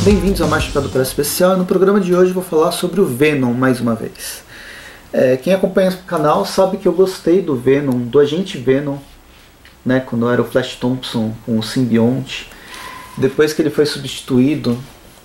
Bem-vindos ao Machucado Press Especial, e no programa de hoje vou falar sobre o Venom mais uma vez. Quem acompanha o canal sabe que eu gostei do Venom, do Agente Venom, né, quando era o Flash Thompson com o simbionte. Depois que ele foi substituído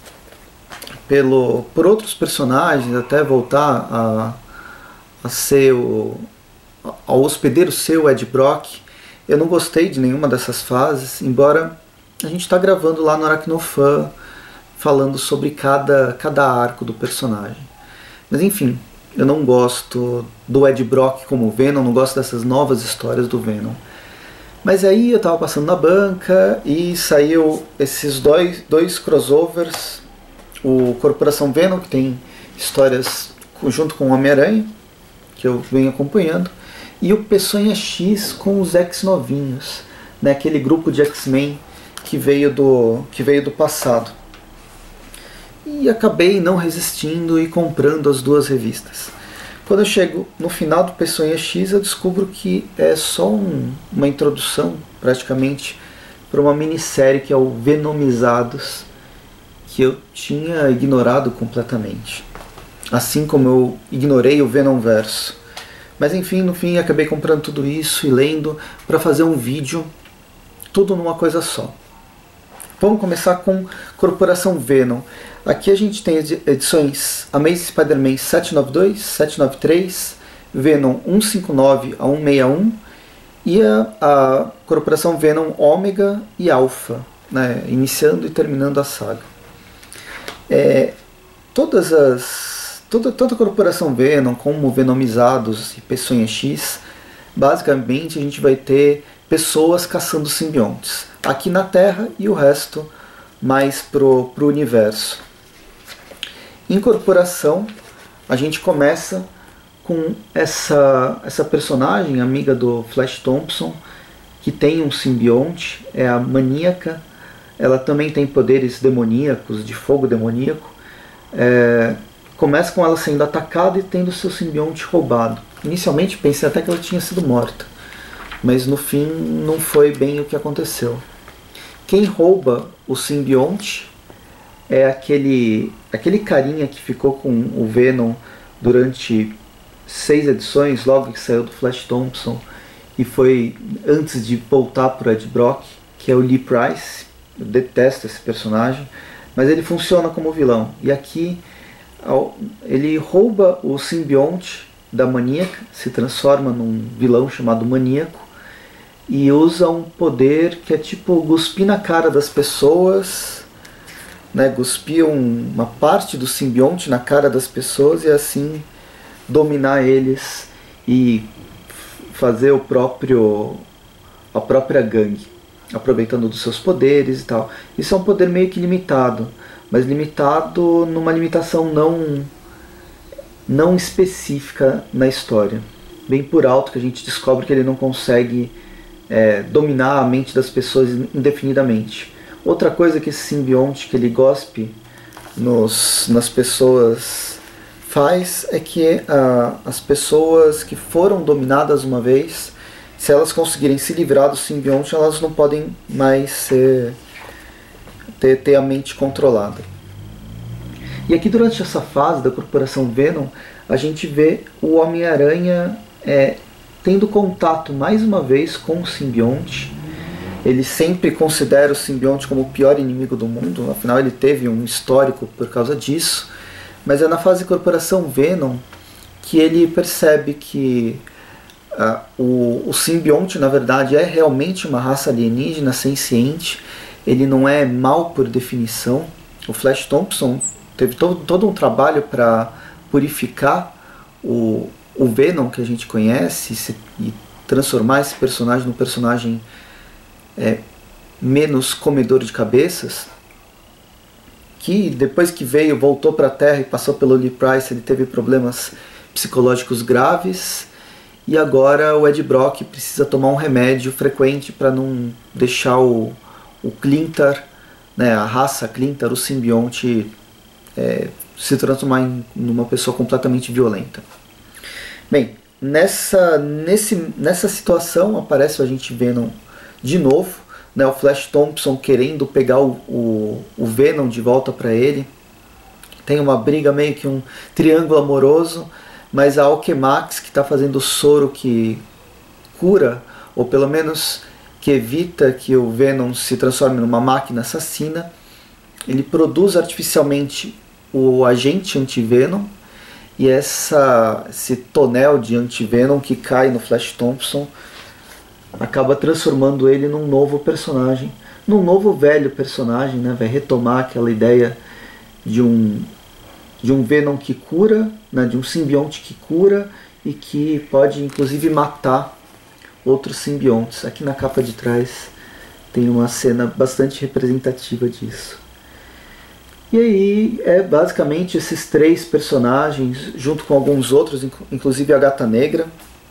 por outros personagens, até voltar a ser ao hospedeiro ser o Ed Brock, eu não gostei de nenhuma dessas fases, embora a gente está gravando lá no Aracnofan, falando sobre cada arco do personagem. Mas enfim, eu não gosto do Ed Brock como Venom, não gosto dessas novas histórias do Venom. Mas aí eu estava passando na banca e saiu esses dois crossovers, o Corporação Venom, que tem histórias junto com o Homem-Aranha, que eu venho acompanhando, e o Peçonha X com os X novinhos, né, aquele grupo de X-Men que veio do passado. E acabei não resistindo e comprando as duas revistas. Quando eu chego no final do Peçonha X, eu descubro que é só uma introdução, praticamente, para uma minissérie que é o Venomizados, que eu tinha ignorado completamente. Assim como eu ignorei o Venomverso. Mas enfim, no fim, acabei comprando tudo isso e lendo para fazer um vídeo, tudo numa coisa só. Vamos começar com Corporação Venom. Aqui a gente tem edições Amazing Spider-Man 792, 793, Venom 159 a 161 e a Corporação Venom Ômega e Alpha, né, iniciando e terminando a saga. Toda a Corporação Venom, como Venomizados e Peçonha X, basicamente a gente vai ter pessoas caçando simbiontes aqui na Terra e o resto mais pro universo. Em Corporação, a gente começa com essa personagem, amiga do Flash Thompson, que tem um simbionte, é a Maníaca. Ela também tem poderes demoníacos, de fogo demoníaco. Começa com ela sendo atacada e tendo seu simbionte roubado. Inicialmente pensei até que ela tinha sido morta, mas no fim não foi bem o que aconteceu. Quem rouba o simbionte é aquele carinha que ficou com o Venom durante 6 edições, logo que saiu do Flash Thompson, e foi antes de voltar para o Ed Brock, que é o Lee Price. Eu detesto esse personagem, mas ele funciona como vilão. E aqui ele rouba o simbionte da Maníaca, se transforma num vilão chamado Maníaco, e usa um poder que é tipo cuspir na cara das pessoas, né, cuspir uma parte do simbionte na cara das pessoas e assim dominar eles e fazer a própria gangue, aproveitando dos seus poderes e tal. Isso é um poder meio que limitado, mas limitado numa limitação não específica na história. Bem por alto que a gente descobre que ele não consegue dominar a mente das pessoas indefinidamente. Outra coisa que esse simbionte que ele gospe nas pessoas faz é que as pessoas que foram dominadas uma vez, se elas conseguirem se livrar do simbionte, elas não podem mais ter a mente controlada. E aqui durante essa fase da Corporação Venom, a gente vê o Homem-Aranha tendo contato mais uma vez com o simbionte. Ele sempre considera o simbionte como o pior inimigo do mundo, afinal ele teve um histórico por causa disso. Mas é na fase Corporação Venom que ele percebe que o simbionte, na verdade, é realmente uma raça alienígena senciente. Ele não é mal por definição. O Flash Thompson teve todo um trabalho para purificar o Venom que a gente conhece e transformar esse personagem num personagem menos comedor de cabeças, que depois que voltou para a Terra e passou pelo Lee Price, ele teve problemas psicológicos graves, e agora o Ed Brock precisa tomar um remédio frequente para não deixar o Clintar, né, a raça Clintar, o simbionte, se transformar numa pessoa completamente violenta. Bem, nessa situação aparece o Agente Venom de novo, né, o Flash Thompson querendo pegar o Venom de volta para ele. Tem uma briga, meio que um triângulo amoroso, mas a Alchemax, que está fazendo o soro que cura, ou pelo menos que evita que o Venom se transforme numa máquina assassina, ele produz artificialmente o agente anti-Venom, e esse tonel de anti-Venom que cai no Flash Thompson acaba transformando ele num novo personagem, num novo velho personagem, né? Vai retomar aquela ideia de um Venom que cura, né? De um simbionte que cura e que pode inclusive matar outros simbiontes. Aqui na capa de trás tem uma cena bastante representativa disso. E aí é basicamente esses 3 personagens, junto com alguns outros, inclusive a Gata Negra,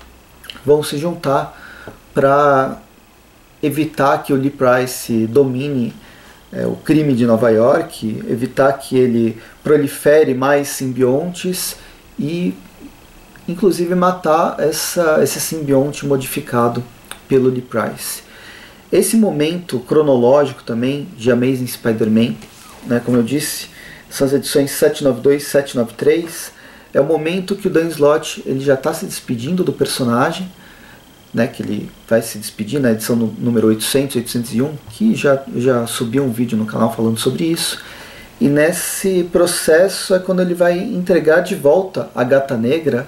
vão se juntar para evitar que o Lee Price domine o crime de Nova York, evitar que ele prolifere mais simbiontes e inclusive matar esse simbionte modificado pelo Lee Price. Esse momento cronológico também de Amazing Spider-Man, né, como eu disse, são as edições 792 e 793, é o momento que o Dan Slott ele já está se despedindo do personagem, né, que ele vai se despedir na edição número 800, 801, que já subiu um vídeo no canal falando sobre isso. E nesse processo é quando ele vai entregar de volta a Gata Negra,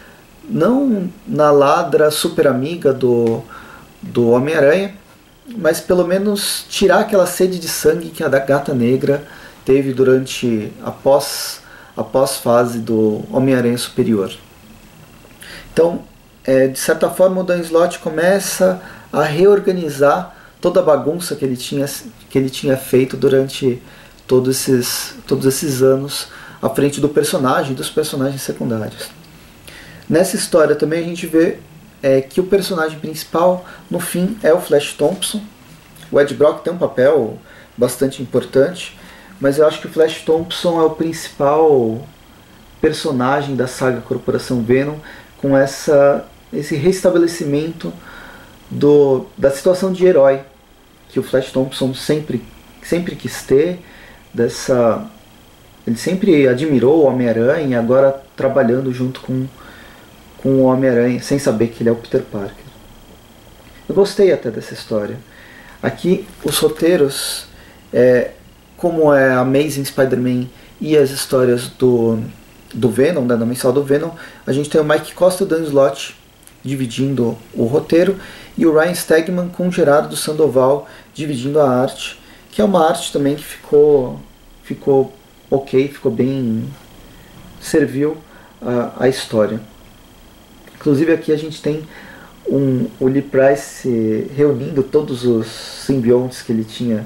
não na ladra super amiga do Homem-Aranha, mas pelo menos tirar aquela sede de sangue que a Gata Negra teve durante a pós-fase do Homem-Aranha Superior. Então, de certa forma, o Dan Slott começa a reorganizar toda a bagunça que ele tinha feito durante todos esses anos à frente do personagem e dos personagens secundários. Nessa história também a gente vê que o personagem principal, no fim, é o Flash Thompson. O Ed Brock tem um papel bastante importante, mas eu acho que o Flash Thompson é o principal personagem da saga Corporação Venom, com esse restabelecimento da situação de herói que o Flash Thompson sempre quis ter, ele sempre admirou o Homem-Aranha, e agora trabalhando junto com o Homem-Aranha, sem saber que ele é o Peter Parker. Eu gostei até dessa história. Aqui os roteiros, como é Amazing Spider-Man e as histórias do Venom, da mensal do Venom, a gente tem o Mike Costa e o Dan Slott dividindo o roteiro, e o Ryan Stegman com o Gerardo Sandoval dividindo a arte, que é uma arte também que ficou ok, ficou bem, serviu a história. Inclusive aqui a gente tem o Lee Price reunindo todos os simbiontes que ele tinha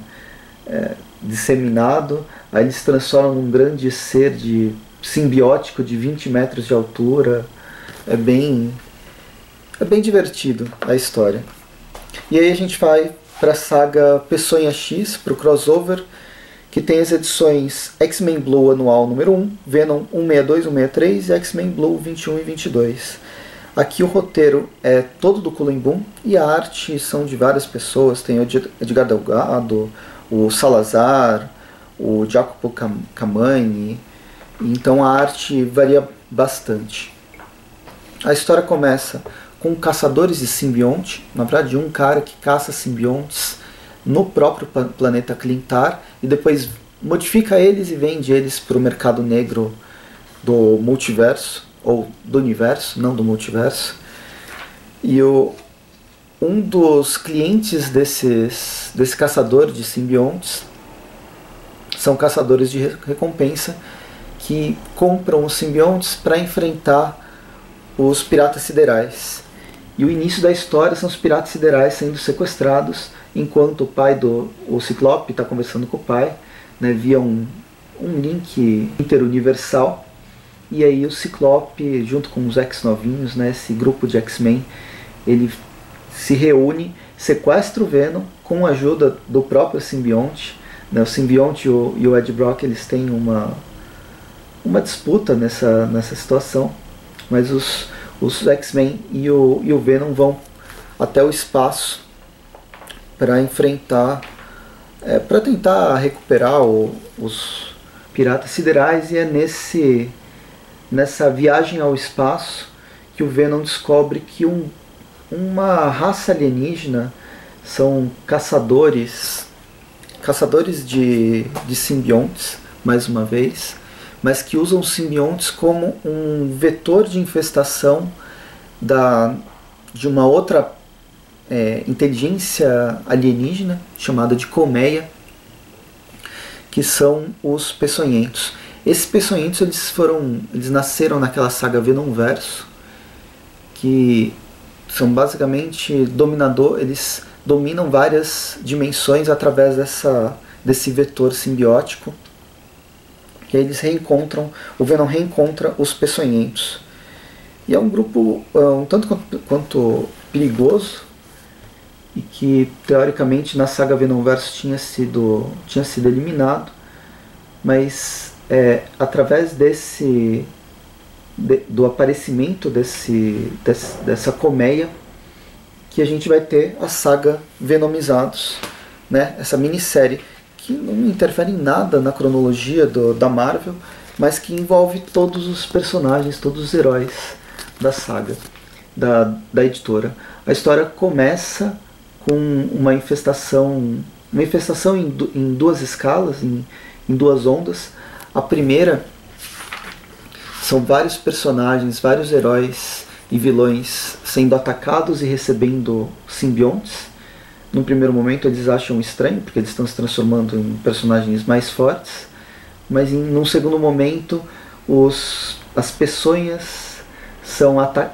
disseminado, aí ele se transforma num grande ser simbiótico de 20 metros de altura. É bem divertido a história. E aí a gente vai para a saga Peçonha X, para o crossover, que tem as edições X-Men Blue anual número 1, Venom 162, 163 e X-Men Blue 21 e 22. Aqui o roteiro é todo do Cullen Bunn e a arte são de várias pessoas. Tem o Edgar Delgado, o Salazar, o Jacopo Camani. Então a arte varia bastante. A história começa com caçadores de simbionte, na verdade um cara que caça simbiontes no próprio planeta Clintar e depois modifica eles e vende eles para o mercado negro do multiverso, ou do universo, não do multiverso. E um dos clientes desse caçador de simbiontes são caçadores de recompensa que compram os simbiontes para enfrentar os piratas siderais. E o início da história são os piratas siderais sendo sequestrados, enquanto o pai o Ciclope está conversando com o pai, né, via um link interuniversal. E aí o Ciclope, junto com os X-Novinhos, né, esse grupo de X-Men, ele se reúne, sequestra o Venom com a ajuda do próprio simbionte. Né, o simbionte e o Ed Brock eles têm uma disputa nessa situação, mas os X-Men e o Venom vão até o espaço para enfrentar, para tentar recuperar os piratas siderais, e é nessa viagem ao espaço que o Venom descobre que uma raça alienígena são caçadores de simbiontes, mais uma vez, mas que usam os simbiontes como um vetor de infestação de uma outra inteligência alienígena chamada de colmeia, que são os peçonhentos. Esses peçonhentos eles nasceram naquela saga Venomverso, que são basicamente eles dominam várias dimensões através desse vetor simbiótico. E aí o Venom reencontra os peçonhentos. E é um grupo um tanto quanto perigoso, e que teoricamente na saga Venomverso tinha sido eliminado, mas através do aparecimento dessa colmeia que a gente vai ter a saga Venomizados, né? Essa minissérie que não interfere em nada na cronologia da Marvel, mas que envolve todos os personagens, todos os heróis da saga, da editora. A história começa com uma infestação em duas escalas, em duas ondas. A primeira são vários personagens, vários heróis e vilões sendo atacados e recebendo simbiontes. Num primeiro momento eles acham estranho, porque eles estão se transformando em personagens mais fortes, mas num segundo momento as peçonhas são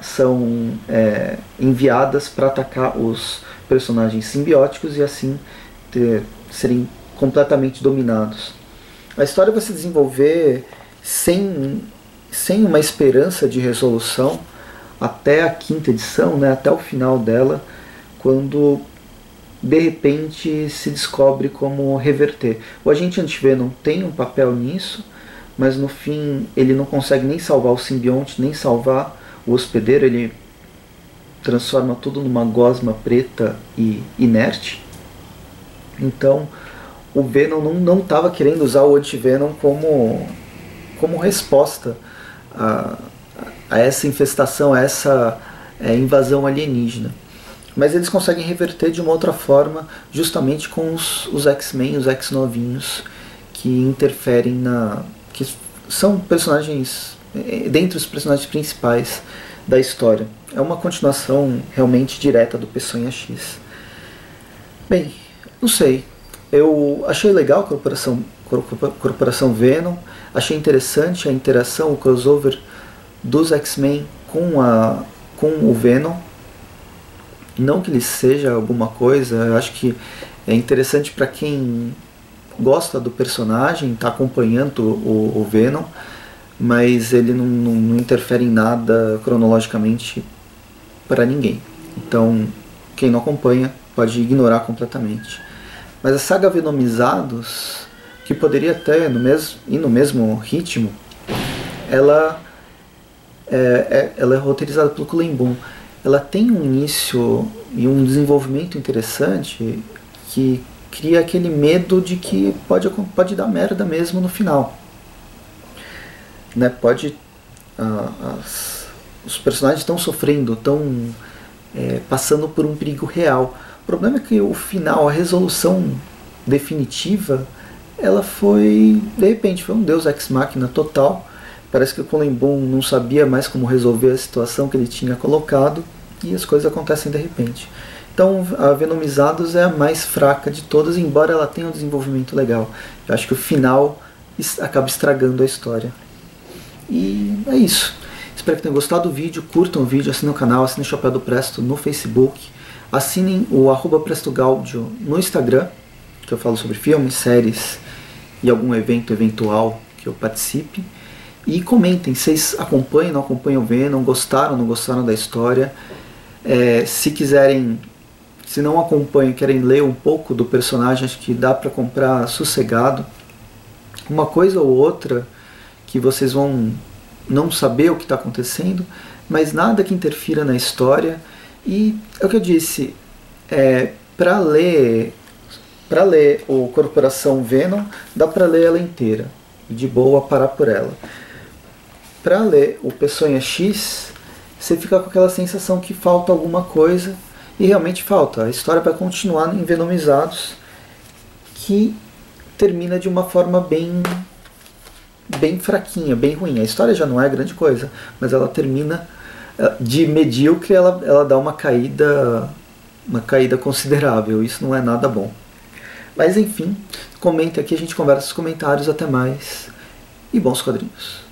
enviadas para atacar os personagens simbióticos e assim serem completamente dominados. A história vai se desenvolver sem uma esperança de resolução até a quinta edição, né, até o final dela, quando de repente se descobre como reverter. O agente Anti-Venom tem um papel nisso, mas no fim ele não consegue nem salvar o simbionte, nem salvar o hospedeiro. Ele transforma tudo numa gosma preta e inerte. Então o Venom não estava querendo usar o Anti-Venom como resposta a essa infestação, a essa invasão alienígena. Mas eles conseguem reverter de uma outra forma, justamente com os X-Men, os X-novinhos, que interferem que são personagens, dentre os personagens principais da história. É uma continuação realmente direta do Peçonha X. Bem, não sei. Eu achei legal a Corporação Venom, achei interessante a interação, o crossover dos X-Men com o Venom. Não que ele seja alguma coisa, eu acho que é interessante para quem gosta do personagem, está acompanhando o Venom, mas ele não interfere em nada cronologicamente para ninguém. Então, quem não acompanha pode ignorar completamente. Mas a saga Venomizados, que poderia até ir no mesmo ritmo, ela é roteirizada pelo Cullen Bunn. Ela tem um início e um desenvolvimento interessante que cria aquele medo de que pode dar merda mesmo no final. Né? Os personagens estão sofrendo, estão passando por um perigo real. O problema é que o final, a resolução definitiva, ela foi, de repente, foi um deus ex machina total. Parece que o Cullen Bunn não sabia mais como resolver a situação que ele tinha colocado e as coisas acontecem de repente. Então a Venomizados é a mais fraca de todas, embora ela tenha um desenvolvimento legal. Eu acho que o final acaba estragando a história. E é isso. Espero que tenham gostado do vídeo, curtam o vídeo, assinem o canal, assinem o Chapéu do Presto no Facebook, assinem o @PrestoGaudio no Instagram, que eu falo sobre filmes, séries e algum evento eventual que eu participe. E comentem, vocês acompanham, não acompanham o Venom, gostaram, não gostaram da história. Se quiserem, se não acompanham, querem ler um pouco do personagem, acho que dá para comprar sossegado. Uma coisa ou outra que vocês vão não saber o que está acontecendo, mas nada que interfira na história. E é o que eu disse, Para ler o Corporação Venom, dá para ler ela inteira, de boa parar por ela. Para ler o Peçonha X, você fica com aquela sensação que falta alguma coisa, e realmente falta. A história vai continuar em Venomizados, que termina de uma forma bem fraquinha, bem ruim. A história já não é grande coisa, mas ela termina de medíocre, ela dá uma caída considerável. Isso não é nada bom. Mas enfim, comenta aqui, a gente conversa nos comentários. Até mais e bons quadrinhos.